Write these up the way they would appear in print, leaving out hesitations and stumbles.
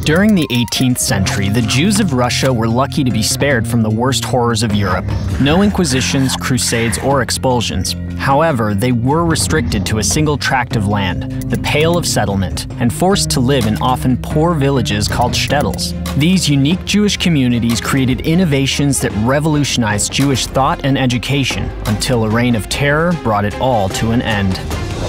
During the 18th century, the Jews of Russia were lucky to be spared from the worst horrors of Europe. No inquisitions, crusades, or expulsions. However, they were restricted to a single tract of land, the Pale of Settlement, and forced to live in often poor villages called shtetls. These unique Jewish communities created innovations that revolutionized Jewish thought and education, until a reign of terror brought it all to an end.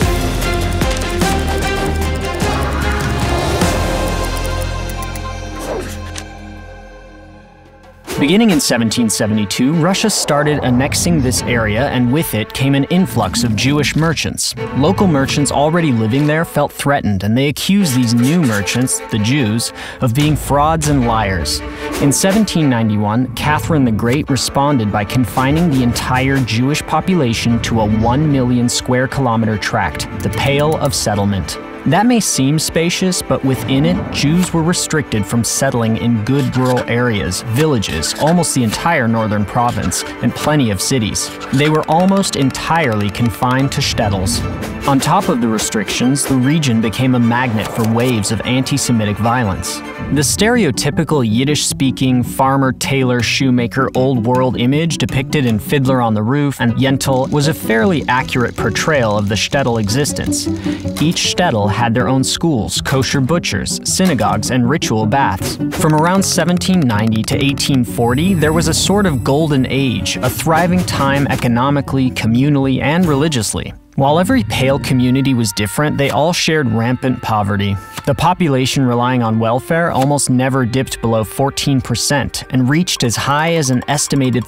Beginning in 1772, Russia started annexing this area, and with it came an influx of Jewish merchants. Local merchants already living there felt threatened, and they accused these new merchants, the Jews, of being frauds and liars. In 1791, Catherine the Great responded by confining the entire Jewish population to a 1 million square kilometer tract, the Pale of Settlement. That may seem spacious, but within it, Jews were restricted from settling in good rural areas, villages, almost the entire northern province, and plenty of cities. They were almost entirely confined to shtetls. On top of the restrictions, the region became a magnet for waves of anti-Semitic violence. The stereotypical Yiddish-speaking farmer, tailor, shoemaker, old world image depicted in Fiddler on the Roof and Yentl was a fairly accurate portrayal of the shtetl existence. Each shtetl had their own schools, kosher butchers, synagogues, and ritual baths. From around 1790 to 1840, there was a sort of golden age, a thriving time economically, communally, and religiously. While every Pale community was different, they all shared rampant poverty. The population relying on welfare almost never dipped below 14% and reached as high as an estimated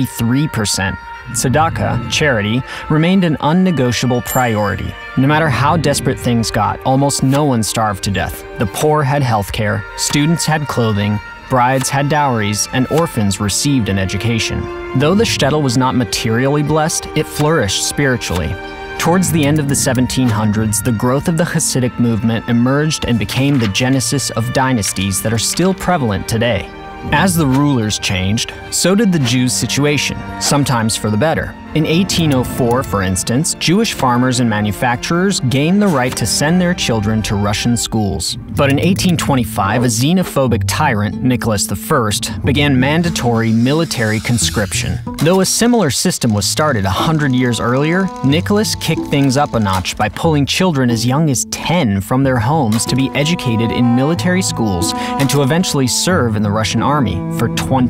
33%. Tzedakah, charity, remained an unnegotiable priority. No matter how desperate things got, almost no one starved to death. The poor had health care, students had clothing, brides had dowries, and orphans received an education. Though the shtetl was not materially blessed, it flourished spiritually. Towards the end of the 1700s, the growth of the Hasidic movement emerged and became the genesis of dynasties that are still prevalent today. As the rulers changed, so did the Jews' situation, sometimes for the better. In 1804, for instance, Jewish farmers and manufacturers gained the right to send their children to Russian schools. But in 1825, a xenophobic tyrant, Nicholas I, began mandatory military conscription. Though a similar system was started 100 years earlier, Nicholas kicked things up a notch by pulling children as young as 10 from their homes to be educated in military schools and to eventually serve in the Russian army for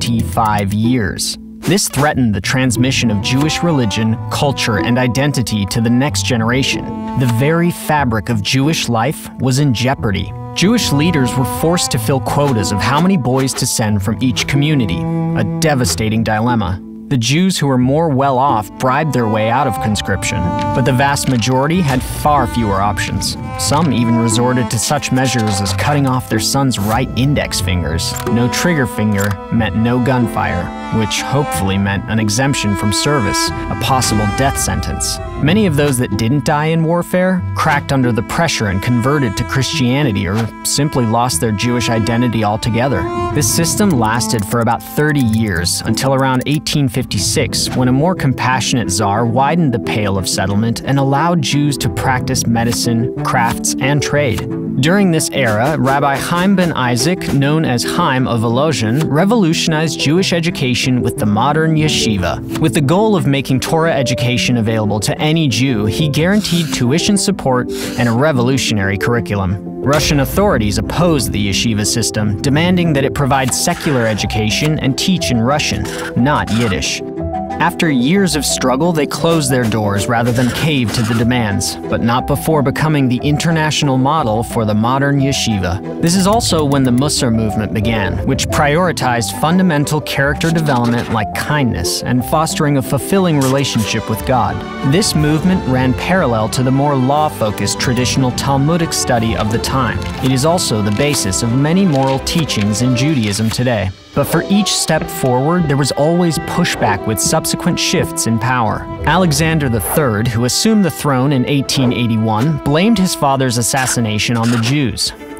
25 years. This threatened the transmission of Jewish religion, culture, and identity to the next generation. The very fabric of Jewish life was in jeopardy. Jewish leaders were forced to fill quotas of how many boys to send from each community, a devastating dilemma. The Jews who were more well-off bribed their way out of conscription, but the vast majority had far fewer options. Some even resorted to such measures as cutting off their sons' right index fingers. No trigger finger meant no gunfire, which hopefully meant an exemption from service, a possible death sentence. Many of those that didn't die in warfare cracked under the pressure and converted to Christianity or simply lost their Jewish identity altogether. This system lasted for about 30 years, until around 1856, when a more compassionate czar widened the Pale of Settlement and allowed Jews to practice medicine, crafts, and trade. During this era, Rabbi Chaim ben Isaac, known as Chaim of Volozhin, revolutionized Jewish education with the modern yeshiva. With the goal of making Torah education available to any Jew, he guaranteed tuition support and a revolutionary curriculum. Russian authorities opposed the yeshiva system, demanding that it provide secular education and teach in Russian, not Yiddish. After years of struggle, they closed their doors rather than cave to the demands, but not before becoming the international model for the modern yeshiva. This is also when the Musar movement began, which prioritized fundamental character development like kindness and fostering a fulfilling relationship with God. This movement ran parallel to the more law-focused traditional Talmudic study of the time. It is also the basis of many moral teachings in Judaism today. But for each step forward, there was always pushback with subsequent shifts in power. Alexander III, who assumed the throne in 1881, blamed his father's assassination on the Jews.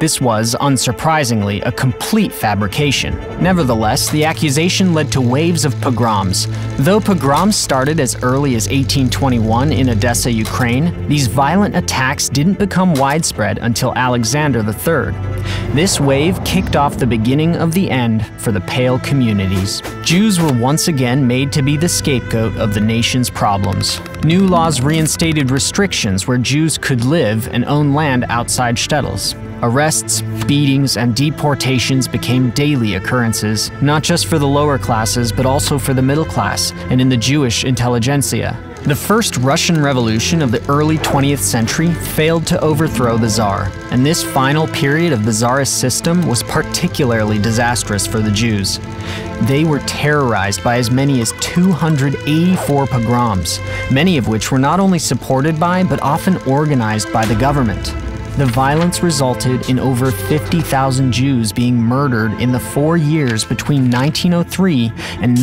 This was, unsurprisingly, a complete fabrication. Nevertheless, the accusation led to waves of pogroms. Though pogroms started as early as 1821 in Odessa, Ukraine, these violent attacks didn't become widespread until Alexander III. This wave kicked off the beginning of the end for the Pale communities. Jews were once again made to be the scapegoat of the nation's problems. New laws reinstated restrictions where Jews could live and own land outside shtetls. Arrests, beatings, and deportations became daily occurrences, not just for the lower classes, but also for the middle class and in the Jewish intelligentsia. The first Russian Revolution of the early 20th century failed to overthrow the Tsar, and this final period of the Tsarist system was particularly disastrous for the Jews. They were terrorized by as many as 284 pogroms, many of which were not only supported by, but often organized by the government. The violence resulted in over 50,000 Jews being murdered in the 4 years between 1903 and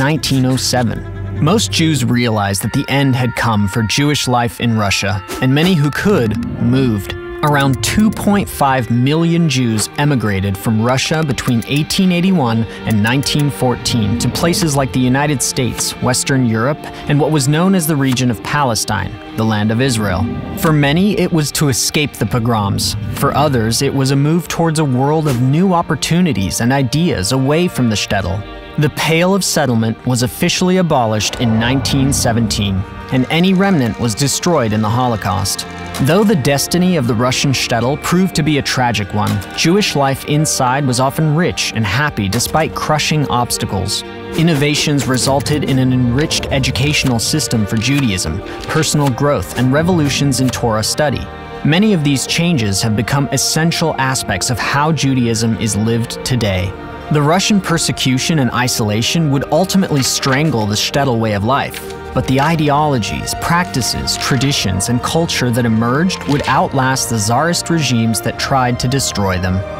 1907. Most Jews realized that the end had come for Jewish life in Russia, and many who could moved. Around 2.5 million Jews emigrated from Russia between 1881 and 1914 to places like the United States, Western Europe, and what was known as the region of Palestine, the land of Israel. For many, it was to escape the pogroms. For others, it was a move towards a world of new opportunities and ideas away from the shtetl. The Pale of Settlement was officially abolished in 1917, and any remnant was destroyed in the Holocaust. Though the destiny of the Russian shtetl proved to be a tragic one, Jewish life inside was often rich and happy despite crushing obstacles. Innovations resulted in an enriched educational system for Judaism, personal growth, and revolutions in Torah study. Many of these changes have become essential aspects of how Judaism is lived today. The Russian persecution and isolation would ultimately strangle the shtetl way of life, but the ideologies, practices, traditions, and culture that emerged would outlast the Tsarist regimes that tried to destroy them.